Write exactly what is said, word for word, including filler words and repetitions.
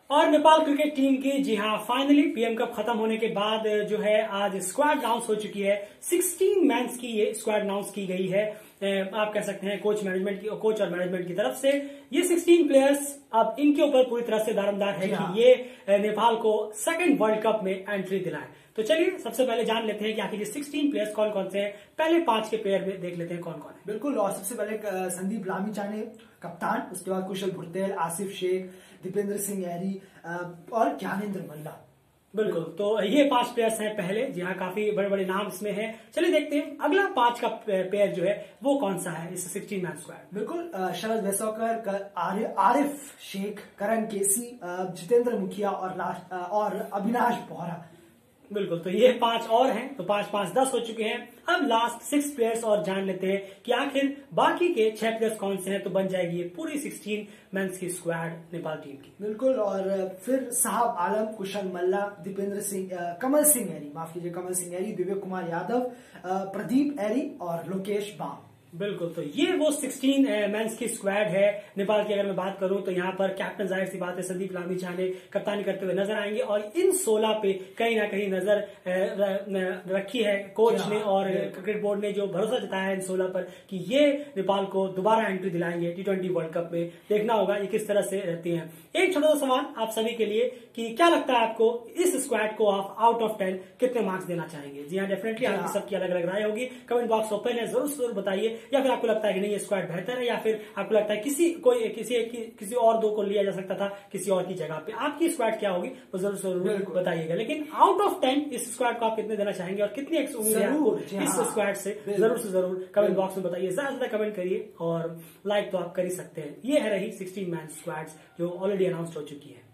और Nepal cricket team की जी हाँ फाइनली पीएम कप खत्म होने के बाद जो है आज स्क्वाड अनाउंस हो चुकी है। सोलह मैंस की ये स्क्वाड अनाउंस की गई है। आप कह सकते हैं कोच मैनेजमेंट की कोच और मैनेजमेंट की तरफ से ये सोलह प्लेयर्स अब इनके ऊपर पूरी तरह से दारोमदार है कि ये नेपाल को सेकंड वर्ल्ड कप में एंट्री दिलाएं। तो चलिए सबसे पहले जान लेते हैं कि आखिर ये सोलह प्लेयर्स कौन कौन से हैं। पहले पांच के प्लेयर में देख लेते हैं कौन कौन है। बिल्कुल, और सबसे पहले संदीप लामिछाने कप्तान, उसके बाद कुशल भुट्टेल, आसिफ शेख, दीपेंद्र सिंह एरी और ज्ञानेंद्र मल्ला। बिल्कुल, तो ये पांच प्लेयर्स हैं पहले। जी हाँ, काफी बड़े बड़े नाम इसमें हैं। चलिए देखते हैं अगला पांच का प्लेयर जो है वो कौन सा है इस सोलह मैन स्क्वाड। बिल्कुल, शरद वेसौकर, आरिफ शेख, करण केसी, जितेंद्र मुखिया और और अविनाश बोहरा। बिल्कुल, तो ये पांच और हैं, तो पांच पांच दस हो चुके हैं। अब लास्ट सिक्स प्लेयर्स और जान लेते हैं कि आखिर बाकी के छह प्लेयर्स कौन से हैं। तो बन जाएगी ये पूरी सोलह मेंस की स्क्वाड नेपाल टीम की। बिल्कुल, और फिर साहब आलम, कुशल मल्ला, दीपेंद्र सिंह, कमल सिंह एरी, माफ कीजिए कमल सिंह एरी, विवेक कुमार यादव, प्रदीप एरी और लोकेश बाम। बिल्कुल, तो ये वो सोलह मेंस की स्क्वाड है नेपाल की। अगर मैं बात करूं तो यहाँ पर कैप्टन जाहिर सी बात है संदीप लामिछाने कप्तानी करते हुए नजर आएंगे और इन सोलह पे कहीं ना कहीं नजर रखी है कोच ने और क्रिकेट बोर्ड ने, जो भरोसा जताया है इन सोलह पर कि ये नेपाल को दोबारा एंट्री दिलाएंगे टी ट्वेंटी वर्ल्ड कप में। देखना होगा ये किस तरह से रहती है। एक छोटा सा सवाल आप सभी के लिए कि क्या लगता है आपको इस स्क्वाड को आप आउट ऑफ टेन कितने मार्क्स देना चाहेंगे। जी हाँ, डेफिनेटली आपकी सबकी अलग अलग राय होगी। कमेंट बॉक्स ओपन है, जरूर जरूर बताइए। या फिर आपको लगता है कि नहीं ये स्क्वाड बेहतर है, या फिर आपको लगता है किसी कोई किसी एक किसी और दो को लिया जा सकता था किसी और की जगह पे। आपकी स्क्वाड क्या होगी वो जरूर जरूर बताइएगा। लेकिन आउट ऑफ टेन इस स्क्वाड को आप कितने देना चाहेंगे और कितनी उम्मीद है आपको इस स्क्वाड से, जरूर से जरूर कमेंट बॉक्स में बताइए। ज्यादा ज्यादा कमेंट करिए और लाइक तो आप कर ही सकते हैं। ये है रही सोलह मैन स्क्वाड जो ऑलरेडी अनाउंस हो चुकी है।